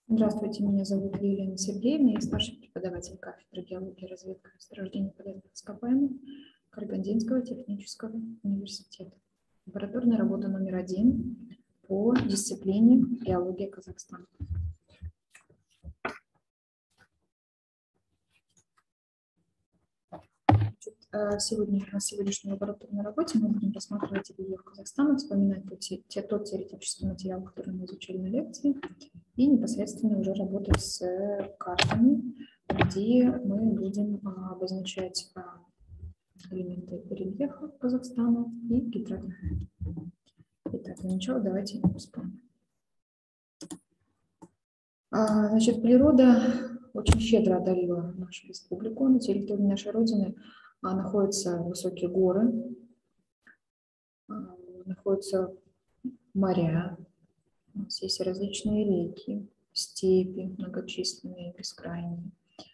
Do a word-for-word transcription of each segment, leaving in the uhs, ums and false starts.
Здравствуйте, меня зовут Елена Сергеевна, я старший преподаватель кафедры геологии и разведки месторождений полезных ископаемых Карагандинского технического университета. Лабораторная работа номер один по дисциплине геология Казахстана. Сегодня на сегодняшней лабораторной работе мы будем рассматривать рельеф Казахстана, вспоминать тот, те, тот теоретический материал, который мы изучили на лекции, и непосредственно уже работать с картами, где мы будем обозначать элементы рельефа Казахстана и гидрографии. Итак, для начала давайте вспомним. Значит, природа очень щедро одарила нашу республику. На территории нашей Родины находятся высокие горы, находятся моря, у нас есть различные реки, степи многочисленные, бескрайние.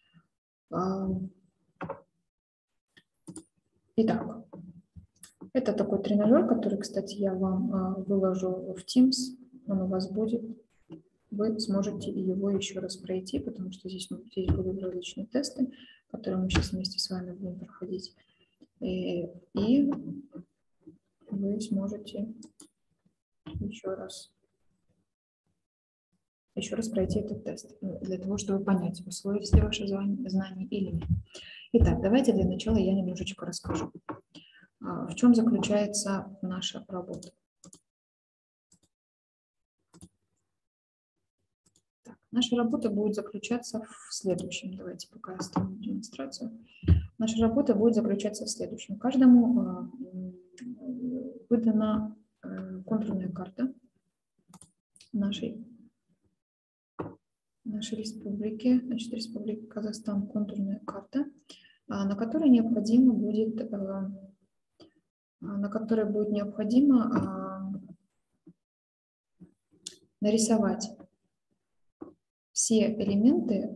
Итак, это такой тренажер, который, кстати, я вам выложу в Teams, он у вас будет. Вы сможете его еще раз пройти, потому что здесь, здесь будут различные тесты, которые мы сейчас вместе с вами будем проходить. И, и вы сможете еще раз, еще раз пройти этот тест, для того, чтобы понять, усвоились ли ваши знания или нет. Итак, давайте для начала я немножечко расскажу, в чем заключается наша работа. Так, наша работа будет заключаться в следующем. Давайте пока я оставлю демонстрацию. Наша работа будет заключаться в следующем. Каждому выдана контурная карта нашей, нашей республики, значит, Республика Казахстан, контурная карта, на которой необходимо будет, на которой будет необходимо нарисовать все элементы,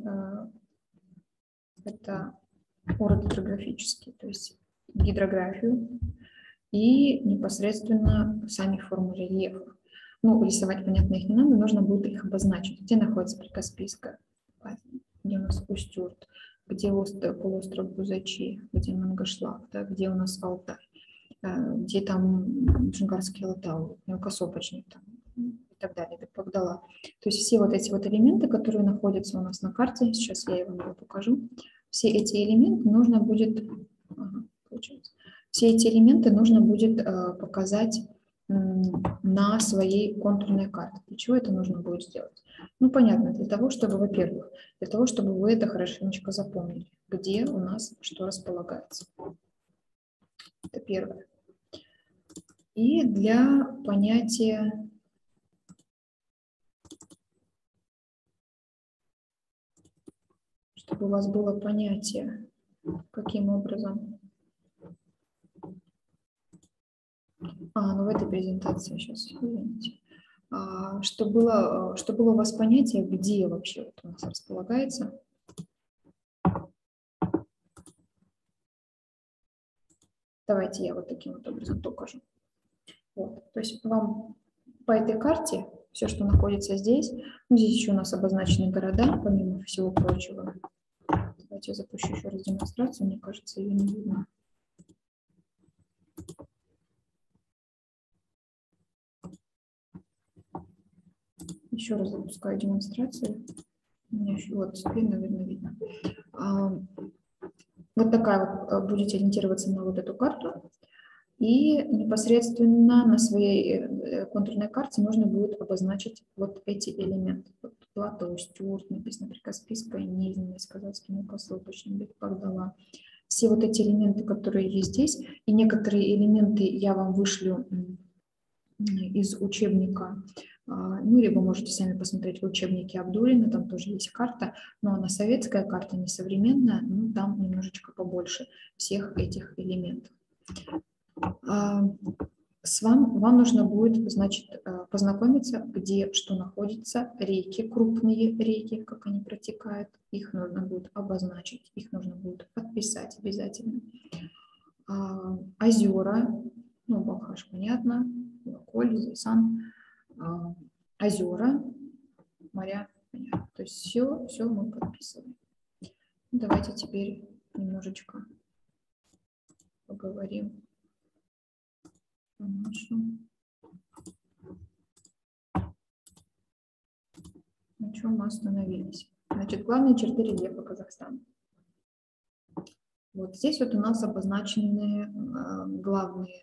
это орогидрографические, то есть гидрографию и непосредственно сами формы рельефа. Ну, рисовать, понятно, их не надо, нужно будет их обозначить. Где находится Прикаспийская, где у нас Устюрт, где остров, полуостров Бузачи, где Мангышлак, да, где у нас Алтай, где там Джунгарский Алтау, Мелкосопочник там, и так далее, Бекбагдала. То есть все вот эти вот элементы, которые находятся у нас на карте, сейчас я вам его покажу, все эти элементы нужно будет, ага, получается, все эти элементы нужно будет э, показать э, на своей контурной карте. Для чего это нужно будет сделать? Ну, понятно, для того, чтобы, во-первых, для того, чтобы вы это хорошенечко запомнили, где у нас что располагается. Это первое. И для понятия чтобы у вас было понятие, каким образом. А, ну в этой презентации сейчас, извините. А, что было, что было у вас понятие, где вообще вот у нас располагается. Давайте я вот таким вот образом покажу. Вот. То есть вам по этой карте все, что находится здесь, ну, здесь еще у нас обозначены города, помимо всего прочего. Давайте я запущу еще раз демонстрацию, мне кажется, ее не видно. Еще раз запускаю демонстрацию. У меня еще вот теперь, наверное, видно. А, вот такая вот будете ориентироваться на вот эту карту. И непосредственно на своей контурной карте нужно будет обозначить вот эти элементы. Вот плато, Устюрт, написано Прикаспийская низменность, Казахский Мелкосопочник, Бекбагдала. Все вот эти элементы, которые есть здесь, и некоторые элементы я вам вышлю из учебника, ну, либо можете сами посмотреть в учебнике Абдуллина, там тоже есть карта, но она советская карта, не современная, ну, там немножечко побольше всех этих элементов. С вам, вам нужно будет, значит, познакомиться, где что находится, реки, крупные реки, как они протекают, их нужно будет обозначить, их нужно будет подписать обязательно. Озера, ну, Балхаш, понятно, Коль, Зайсан, озера, моря понятно. То есть все, все мы подписываем. Давайте теперь немножечко поговорим о нашем. На чем мы остановились? Значит, главные черты рельефа Казахстана. Вот здесь вот у нас обозначены э, главные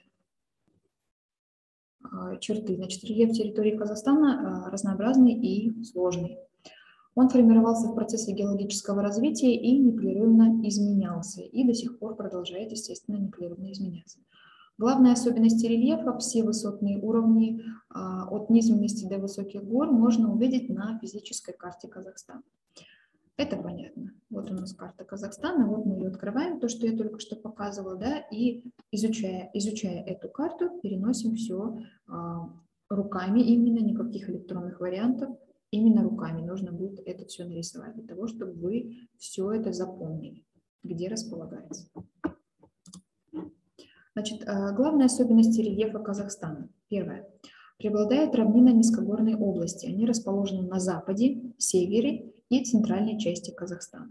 э, черты. Значит, рельеф территории Казахстана э, разнообразный и сложный. Он формировался в процессе геологического развития и непрерывно изменялся, и до сих пор продолжает, естественно, непрерывно изменяться. Главные особенности рельефа, все высотные уровни а, от низменности до высоких гор можно увидеть на физической карте Казахстана. Это понятно. Вот у нас карта Казахстана, вот мы ее открываем, то, что я только что показывала, да, и изучая, изучая эту карту, переносим все а, руками именно, никаких электронных вариантов. Именно руками нужно будет это все нарисовать, для того, чтобы вы все это запомнили, где располагается. Значит, главные особенности рельефа Казахстана. Первое. Преобладает равнина низкогорной области. Они расположены на западе, севере и центральной части Казахстана.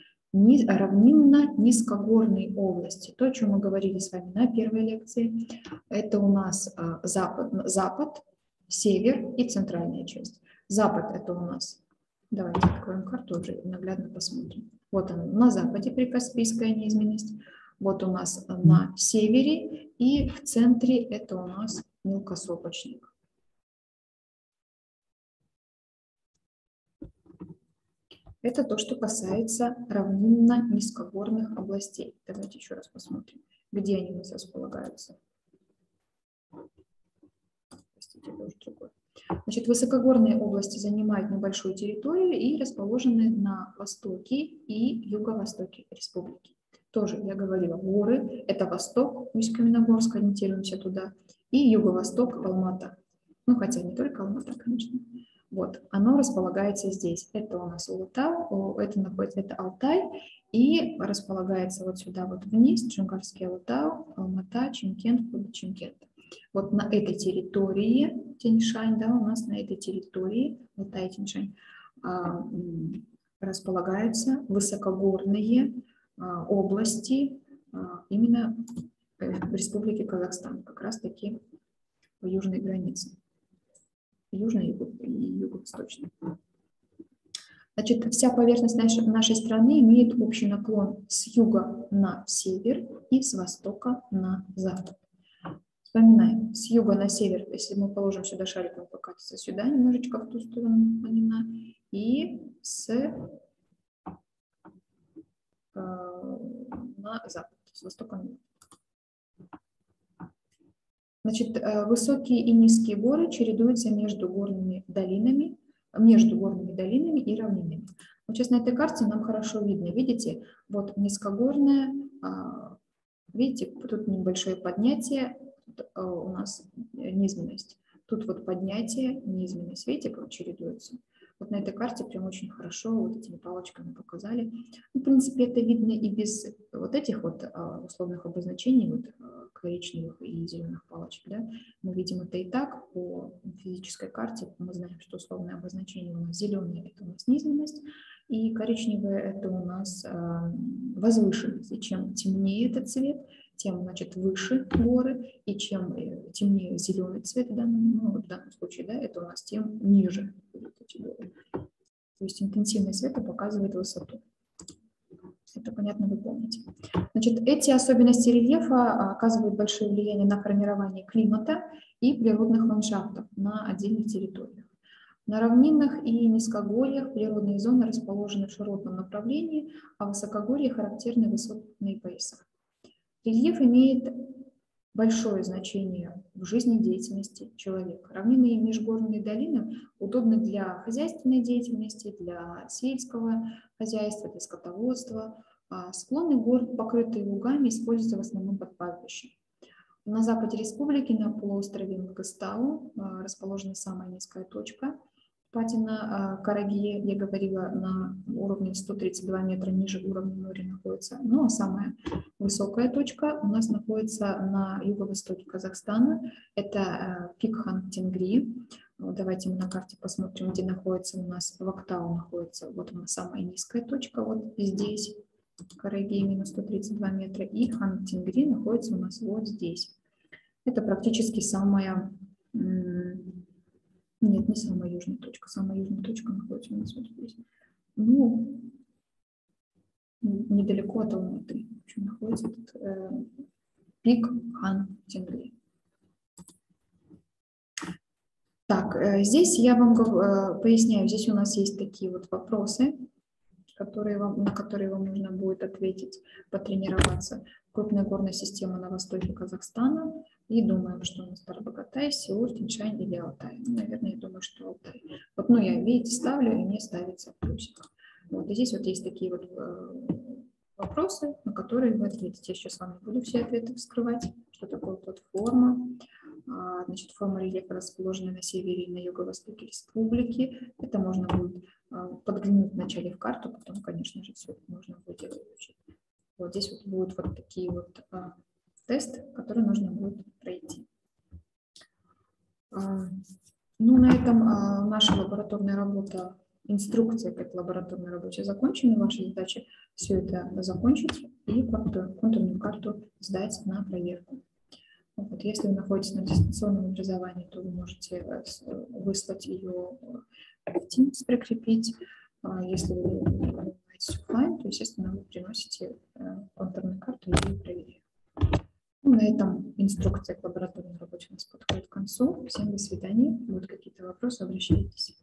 Равнинно-низкогорные области. То, о чем мы говорили с вами на первой лекции, это у нас запад, запад, север и центральная часть. Запад это у нас, давайте откроем карту, уже наглядно посмотрим. Вот он, на западе прикаспийская низменность, вот у нас на севере, и в центре это у нас мелкосопочник. Это то, что касается равнинно-низкогорных областей. Давайте еще раз посмотрим, где они у нас располагаются. Простите, это уже другое. Значит, высокогорные области занимают небольшую территорию и расположены на востоке и юго-востоке республики. Тоже я говорила, горы, это восток, Усть-Каменогорск, ориентируемся туда, и юго-восток, Алмата. Ну, хотя не только Алмата, конечно. Вот, оно располагается здесь. Это у нас Улытау, это находится, это Алтай, и располагается вот сюда вот вниз, Джунгарский Алатау, Алмата, Чимкент, Чимкент. Вот на этой территории Тяньшань, да, у нас на этой территории, Алтай, Тяньшань, располагаются высокогорные области именно в Республике Казахстан, как раз таки по южной границе, южной и юго-восточной. Значит, вся поверхность нашей, нашей страны имеет общий наклон с юга на север и с востока на запад. Вспоминаем, с юга на север, если мы положим сюда шарик, он покатится сюда, немножечко в ту сторону, понятно, и с на запад, с востока на запад. Значит, высокие и низкие горы чередуются между горными долинами, между горными долинами и равнинами. Вот сейчас на этой карте нам хорошо видно, видите, вот низкогорная, видите, тут небольшое поднятие, у нас низменность, тут вот поднятие, низменность, видите, как чередуются. Вот на этой карте прям очень хорошо вот этими палочками показали. В принципе, это видно и без вот этих вот условных обозначений, вот коричневых и зеленых палочек. Да? Мы видим это и так по физической карте. Мы знаем, что условное обозначение у нас зеленое – это у нас низменность, и коричневое – это у нас возвышенность. И чем темнее этот цвет, тем, значит, выше горы, и чем темнее зеленый цвет в данном, ну, в данном случае, да, это у нас тем ниже будут эти горы. То есть интенсивный свет показывает высоту. Это понятно, вы помните. Значит, эти особенности рельефа оказывают большое влияние на формирование климата и природных ландшафтов на отдельных территориях. На равнинах и низкогорьях природные зоны расположены в широтном направлении, а в высокогорье характерны высотные пояса. Рельеф имеет большое значение в жизнедеятельности человека. Равнины и межгорные долины удобны для хозяйственной деятельности, для сельского хозяйства, для скотоводства. Склоны гор, покрытые лугами, используются в основном под пастбищем. На западе республики, на полуострове Мангостау, расположена самая низкая точка. Патина Караги, я говорила, на уровне сто тридцать два метра ниже уровня моря находится. Ну а самая высокая точка у нас находится на юго-востоке Казахстана. Это пик Хан-Тенгри. Вот давайте мы на карте посмотрим, где находится у нас Вактау, находится, вот она самая низкая точка, вот здесь, Карайгей минус сто тридцать два метра, и Хан-Тенгри находится у нас вот здесь. Это практически самая, нет, не самая южная точка, самая южная точка находится у нас вот здесь. Ну, недалеко от Алматы, в общем, находится этот э, пик Хан-Тенгри. Так, э, здесь я вам э, поясняю, здесь у нас есть такие вот вопросы, которые вам, на которые вам нужно будет ответить, потренироваться. Крупная горная система на востоке Казахстана. И думаем, что у нас Тарбагатай, Сеул, Тяньшань или Алтай. Ну, наверное, я думаю, что Алтай. Вот, ну, я, видите, ставлю, и мне ставится плюсик. Вот, и здесь вот есть такие вот э, вопросы, на которые вы ответите. Я сейчас вам не буду все ответы вскрывать. Что такое платформа? А, значит, форма рельефа расположена на севере и на юго-востоке республики. Это можно будет подглянуть вначале в карту, потом, конечно же, все это нужно будет изучить. Вот здесь вот будут вот такие вот а, тесты, которые нужно будет пройти. А, ну, на этом а, наша лабораторная работа, инструкция к этой лабораторной работе закончена. Ваша задача все это закончить и контурную карту сдать на проверку. Вот, если вы находитесь на дистанционном образовании, то вы можете выслать ее в Teams, прикрепить. Если вы занимаетесь оффлайн, то, естественно, вы приносите контурную карту и ее проверяете. Ну, на этом инструкция к лабораторной работе у нас подходит к концу. Всем до свидания. Будут какие-то вопросы, обращайтесь.